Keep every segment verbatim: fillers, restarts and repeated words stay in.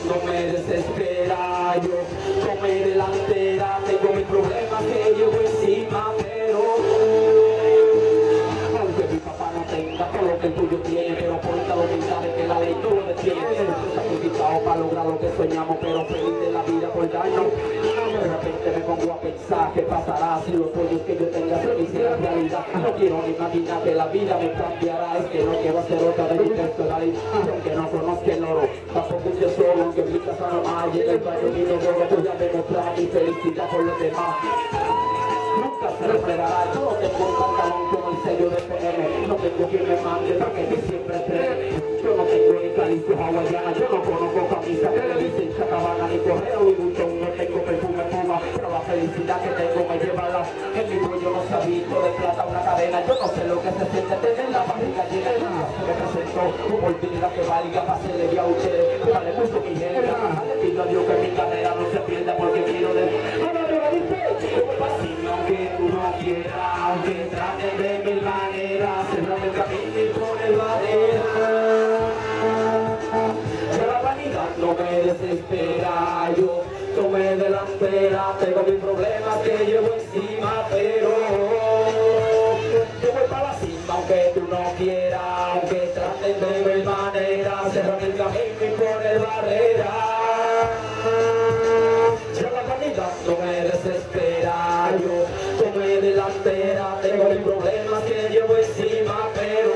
no me desespera. Yo tomé delantera, tengo mis problemas que llevo encima, pero aunque mi papá no tenga todo lo que el tuyo tiene, pero por esta humildad de que la ley no lo detiene. Estoy sacrificado para lograr lo que soñamos, pero feliz de la vida por daño. De repente me pongo a pensar qué pasará si los sueños que yo tenga se me hicieran realidad. No quiero ni imaginar que la vida me cambiará. Es que no quiero ser otra de mi personalidad. Aunque no conozca el oro, tampoco yo solo, aunque mi casa no hay. En el barrio mío oro, voy a demostrar mi felicidad por los demás. Nunca se refregará, yo no tengo un pantalón con el sello de P M. No tengo quien me mande para que me siempre entregue. Yo no tengo ni calicio hawaiana, yo no conozco camisa que le dicen chacabana, ni correo ni buzón, no tengo perfume puma, pero la felicidad que tengo me lleva a la... En mi cuello no se ha visto de plata una cadena, yo no sé lo que se siente tener la barriga llena. Se me presentó oportunidad que valga para hacerle ya a ustedes, vale mucho mi gente. Le pido a Dios que mi carrera no se pierda porque quiero de... No, no, no, dice, aunque tú no quieras, aunque trates de mil maneras, cerrame el camino y pones barreras. Ya la vanidad no me desespera, yo tomé delantera, tengo mis problemas que llevo encima, pero yo voy para la cima, aunque tú no quieras, aunque traten de mil maneras, cerrame el camino y pones barreras. Ya la vanidad no me desespera, yo tomé delantera, tengo mis problemas que llevo encima, pero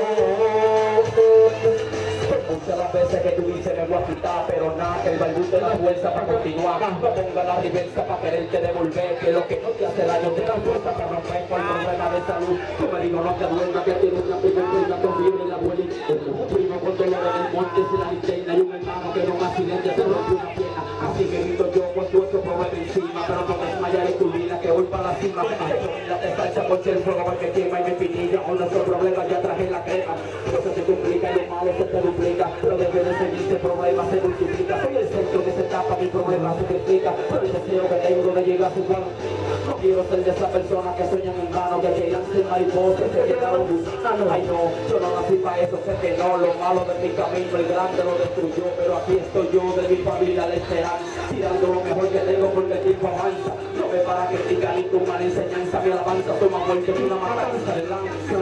muchas las veces que tú dices me voy a quitar, pero nada, que el balbú te da fuerza para continuar. No ponga la reversa para quererte devolver, que lo que no te hace daño te da fuerza para romper por problema de salud. Yo me digo no te duermas, que tienes una prima enferma con fiebre en la abuelita, un primo con dolor en el monte sin la linterna y un hermano que en un accidente se rompió una pierna. Así que grito yo con tu otro problema encima, pero no me desmayaré tu vida, que voy para la cima. La te salsa por ser fuego porque quema y me pinilla, con nuestro problema ya traje la crema. Eso se duplica y lo malo se te duplica, pero debe de seguirse problema se multiplica. Soy el centro que se tapa, mi problema se triplica, pero el deseo que tengo de llegar a su plan. No quiero ser de esa persona que sueñan en vano, que querían ser mariposas, se quedaron buscando. Ay no, yo no nací para eso, sé que no, lo malo de mi camino, el grande lo destruyó, pero aquí estoy yo, de mi familia la esperanza, tirando lo mejor que tengo porque el tiempo avanza. No me para criticar ni tu mala enseñanza, mi alabanza toma muerte que una matanza de lanza.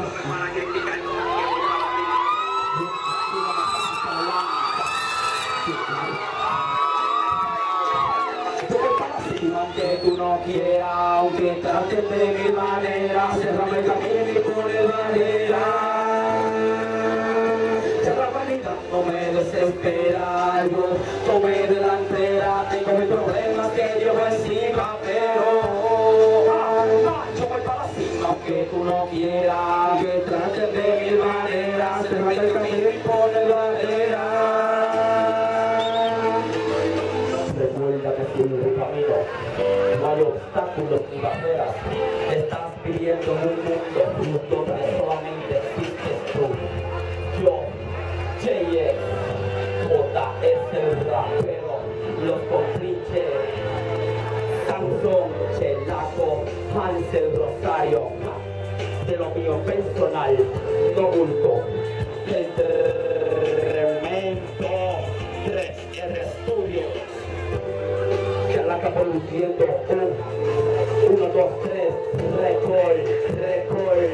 Aunque tú no quieras, aunque trates de mil maneras, cerrame el camino y pone barrera. Ya la vanidad no me desespera, yo tomé delantera, tengo mis problemas que llevo encima, pero yo voy para la cima, aunque tú no quieras, aunque trates de mil maneras, cerrame el camino y pone barrera. Recuerda que si tu camino no hay obstáculos ni barreras, estás viviendo en un mundo donde solamente existes tú. Yo, J X, J es el rapero, los comprinches, Sansón, Chelaco, Hansel, Rosario, de lo mío personal, no bulto, el tremendo tres R Studio. Chalaca produciendo un, uno, dos, tres, record, record.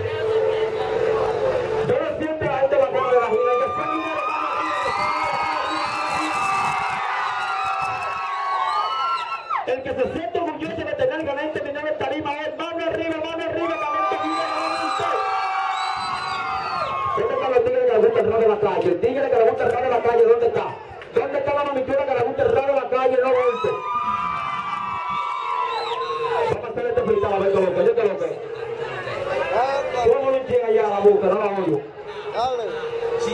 Yo no siento a este vapor de la vida, que fue mi hermano. El que se siente orgulloso de tener ganas de terminar en tarima es mano arriba, mano arriba, caliente, ¿dónde están los tigres que les gusta el raro de la calle? El tigre que le gusta el raro de la calle, ¿dónde está? ¿Dónde está la manicura que le gusta el raro de la calle y no golpe? Vamos a hacer este freestyle a ver todo lo que yo te lo que. ¿Cómo no llega allá a la boca? No la oyo. Dale. Sí.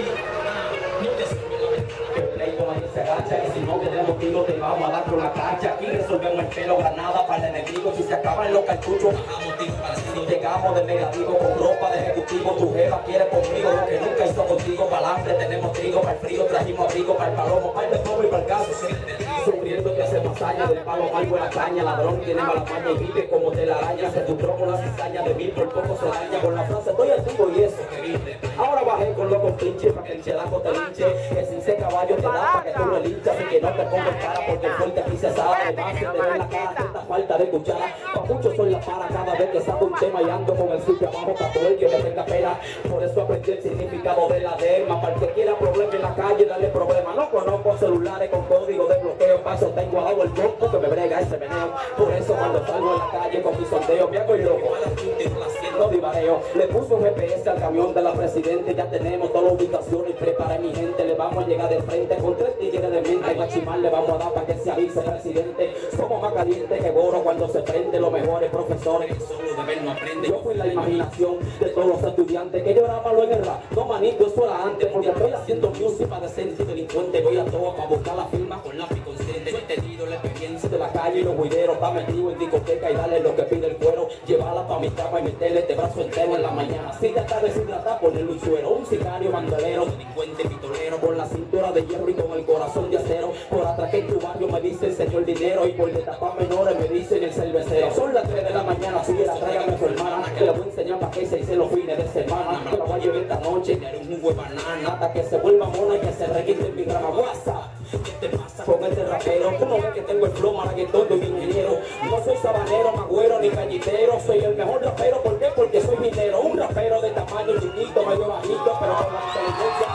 Que el playboy se agacha, que si no tenemos tiro te vamos a dar por la cancha. Aquí resolvemos el pelo, granada para el enemigo. Si se acaban los cartuchos, si llegamos de negativo con ropa de ejecutivo, tu jefa quiere conmigo lo que nunca hizo contigo. Para hambre tenemos trigo, para el frío trajimos abrigo, para el palomo, para el despojo y para el caso. Sufriendo que hace masaña, del palo mal buena caña, ladrón tiene mala maña y vive como telaraña. Se tutró con la cizaña de mí, por poco se daña con la frase estoy activo y eso que viste. Ahora bajé con con los compinches para que el chelaco te linche. Que si ese caballo te da para que tú lo linchas y que no te pongas cara porque el fuerte aquí se sabe. Además se te ve la cara esta falta de cuchara. Para muchos soy la para cada vez que saco un tema y ando con el switch abajo para todo el que me tenga pena. Por eso aprendí el significado de la derma. Para el que quiera problema en la calle, dale problema. No conozco celulares con código de bloqueo. Paso tengo al lado el tronco que me brega ese meneo. Por eso cuando salgo en la calle con mi sondeo me hago el loco. Haciendo divareo. Le puso un G P S al camión de la presidente. Ya tenemos toda la ubicación y prepara mi gente. Le vamos a llegar de frente con tres tigres de mente. Y machimar le vamos a dar para que sea vicepresidente. Somos más calientes que Goro cuando se prende. Los mejores profesores que solo de ver no aprenden. Yo fui la imaginación de todos los estudiantes que lloraban lo en el rap. No manito, eso era antes porque estoy haciendo music para decente y delincuente. Voy a todo para buscar la firma con lápiz consciente. Yo he tenido la experiencia de la calle y los guideros. Está metido en discoteca y darle lo que pide el cuero. Llevarla para mi cama y meterle este brazo entero en la mañana. Si ya está deshidratada, ponerle un suero. Un sicario bandolero, delincuente pistolero, con la cintura de hierro y con el corazón de acero. Por atrás que en tu barrio me dicen señor dinero y por detrás menores me dicen el cervecero. Son las tres de la mañana, si la tráigame a su hermana, que le voy a enseñar para que se hice los fines de semana. Que la voy a llevar esta noche, que haré un jugo de banana, hasta que se vuelva mona y que se requite en mi grama. WhatsApp, ¿qué te pasa con este rapero? Tú no ves que tengo el flow malaguetón de mi ingeniero. No soy sabanero, magüero ni gallitero. Soy el mejor rapero, ¿por qué? Porque soy minero. Un rapero de tamaño chiquito, medio bajito, pero con la inteligencia.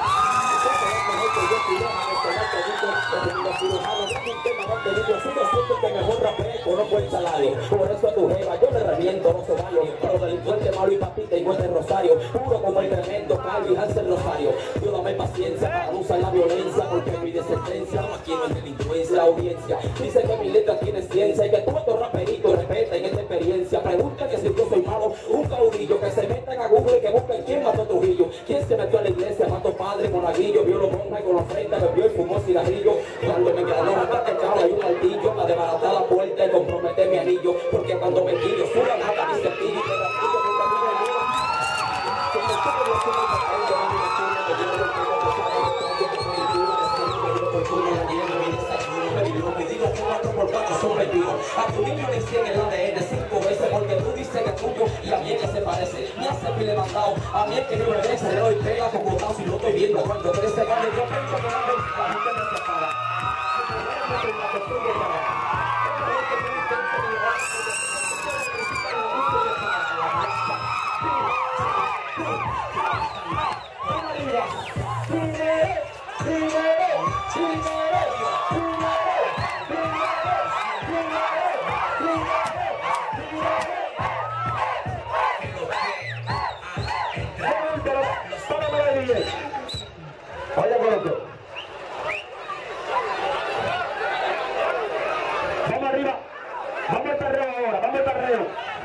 Que mejor rapero, conozco el salario. Por eso a tu jeva yo le reviento los ovarios. Pero delincuente malo y papita y muerte rosario. Puro como el tremendo Calvi y Hansel Rosario. Yo dame paciencia para no usar la violencia, porque mi descendencia no quiero en delincuencia. La audiencia dice que mi letra tiene ciencia y que tú otro raperito respeta en esta experiencia. Pregunta que si yo soy malo, un caudillo que se metan a Google y que busquen quién mató a Trujillo. ¿Quién se metió a la iglesia? Mató padre con aguillo, vio los monjas y con la ofrenda bebió y fumó cigarrillo. Cuando me granó hasta que echaba hay un maldillo para desbaratar la puerta y comprometer mi anillo. Porque cuando me quillo suban hasta mi cepillo y te ratillo que camino el mío. Que me suben los suben para el de la dirección que yo no tengo que saber que yo que soy el duro que soy que yo por turno la nieve mi desayuno me digo que digo que cuatro por cuatro son veintiuno. A tu niño le hicieron el A D N cinco veces porque tú dices que es tuyo y a mí es que se parece. Me hace pile mandado, a mí es que no me ve, se le doy pega con botado si lo estoy viendo. Cuando crece gane yo pienso que la gente me separa. Vaya con otro. Vamos arriba. Vamos al perreo ahora. Vamos al perreo.